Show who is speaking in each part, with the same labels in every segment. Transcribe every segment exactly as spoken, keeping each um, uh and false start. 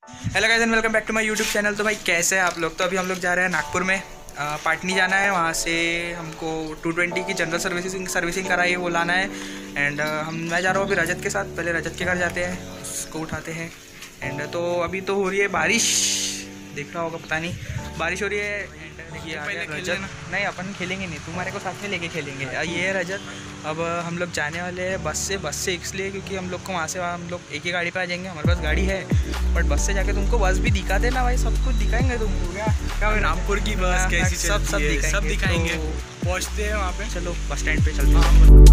Speaker 1: Hello guys and welcome back to my YouTube channel. तो भाई कैसे हैं आप लोग। तो अभी हम लोग जा रहे हैं नागपुर में, पाटनी जाना है। वहाँ से हमको टू ट्वेंटी की जनरल सर्विसिंग सर्विसिंग कराई है, वो लाना है। एंड हम मैं जा रहा हूँ अभी रजत के साथ। पहले रजत के घर जाते हैं, उसको उठाते हैं। एंड तो अभी तो हो रही है बारिश, देख रहा होगा, पता नहीं बारिश हो रही है। एंड ये आ गया रजत। नहीं अपन खेलेंगे नहीं, तुम्हारे को साथ में लेके खेलेंगे। ये है रजत। अब हम लोग जाने वाले हैं बस से बस से इसलिए क्योंकि हम लोग को वहाँ से हम लोग एक ही गाड़ी पर आ जाएंगे। हमारे पास गाड़ी है बट बस से जाके तुमको बस भी दिखा देना भाई, सब कुछ दिखाएंगे तुमको। क्या
Speaker 2: नागपुर की बस कैसी
Speaker 1: सब सब दिखाएंगे,
Speaker 2: सब दिखाएंगे।
Speaker 1: तो
Speaker 2: पहुँचते हैं वहाँ पे।
Speaker 1: चलो बस स्टैंड पे चलते हैं।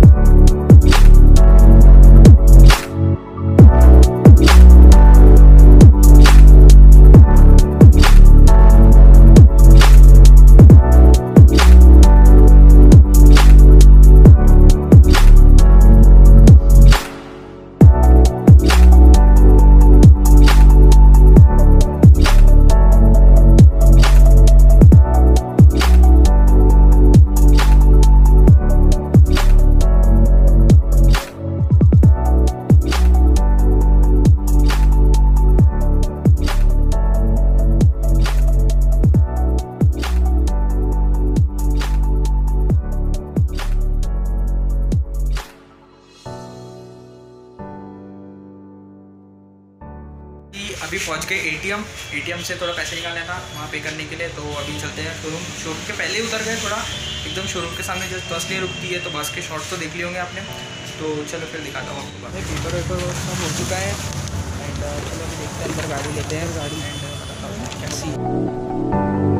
Speaker 1: अभी पहुंच गए एटीएम। एटीएम से थोड़ा पैसे निकालना था वहाँ पे करने के लिए। तो अभी चलते हैं शोरूम। शोरूम के पहले ही उतर गए, थोड़ा एकदम शोरूम के सामने जब बस नहीं रुकती है तो बस के शॉर्ट तो देख लिए होंगे आपने। तो चलो फिर दिखाता हूँ आपको। पेपर वेपर सब हो चुका है। एंड चलो अभी देखते हैं, अंदर गाड़ी लेते हैं गाड़ी। एंड कैसी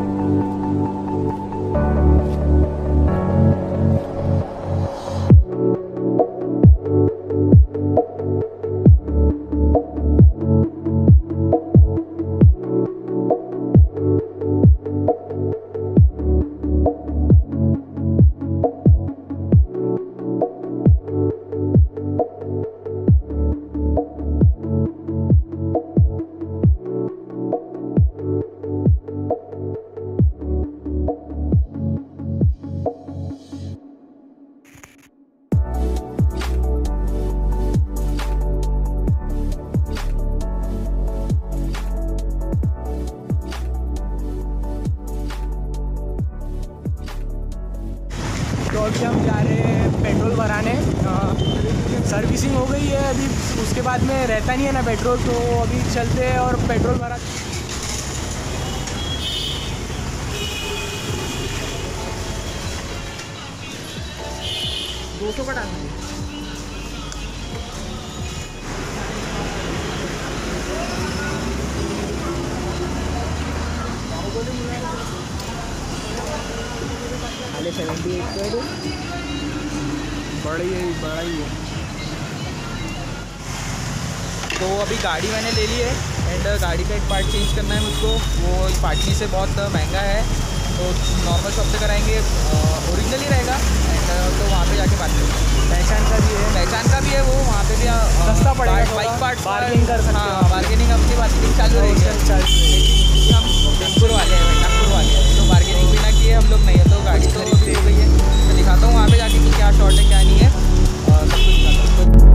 Speaker 1: तो अभी हम जा रहे हैं पेट्रोल भराने। सर्विसिंग हो गई है अभी, उसके बाद में रहता नहीं है ना पेट्रोल। तो अभी चलते हैं और पेट्रोल भरा। दो सौ का डालना है। खाली सेवेंटी एट का बड़ा ही है, बड़ा ही है। तो अभी गाड़ी मैंने ले ली है। एंड गाड़ी का एक पार्ट चेंज करना है मुझको, वो पाटनी से बहुत महंगा है। तो नॉर्मल शॉप से कराएंगे, ओरिजिनल ही रहेगा। एंड तो वहाँ पे जाके बात करेंगे। पहचान का भी है, पहचान का भी है वो, वहाँ पे भी सस्ता पड़ेगा। बाइक पार्ट बार्गेनिंग कर सकते हैं। हाँ, बार्गेनिंग अपनी बार्गेनिंग चालू रहेगी। लेकिन हम नागपुर वाले हैं, नागपुर वाले हैं तो बार्गेनिंग बिना किए हम लोग नहीं है। तो गाड़ी तो खरीद हो गई है। मैं दिखाता हूँ वहाँ पे जाके कि क्या शॉर्ट है क्या नहीं है, और सब कुछ दिखाता हूँ।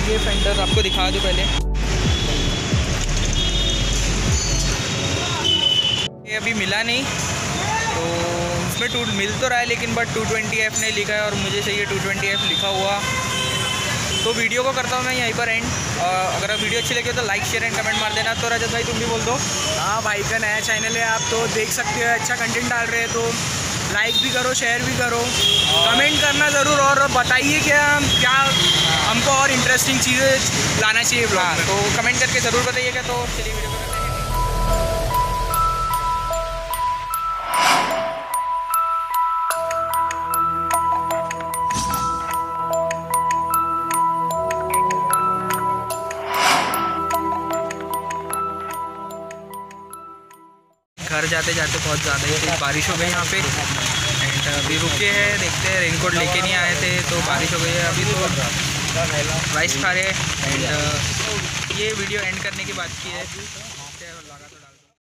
Speaker 1: ये फेंडर आपको दिखा दूँ पहले। ये अभी मिला नहीं, तो उसमें टू मिल तो रहा है लेकिन बट टू ट्वेंटी एफ नहीं लिखा है और मुझे चाहिए टू ट्वेंटी एफ लिखा हुआ। तो वीडियो को करता हूँ मैं यहीं पर एंड। अगर वीडियो अच्छी लगी हो तो लाइक शेयर एंड कमेंट मार देना। तो रजत भाई तुम भी बोल दो।
Speaker 2: हाँ भाई का नया चैनल है, आप तो देख सकते हो, अच्छा कंटेंट डाल रहे हैं, तो लाइक भी करो, शेयर भी करो, कमेंट करना ज़रूर और बताइए क्या क्या हमको और इंटरेस्टिंग चीज़ें लाना चाहिए ब्लॉग में।
Speaker 1: तो कमेंट करके ज़रूर बताइएगा। तो चलिए वीडियो को करते हैं। घर जाते जाते बहुत ज़्यादा ही तेज़ बारिश हो गई यहाँ पे एंड अभी रुके हैं, देखते हैं। रेनकोट लेके नहीं आए थे तो बारिश हो गई है। अभी तो राइस खा रहे हैं एंड ये वीडियो एंड करने की बात की है।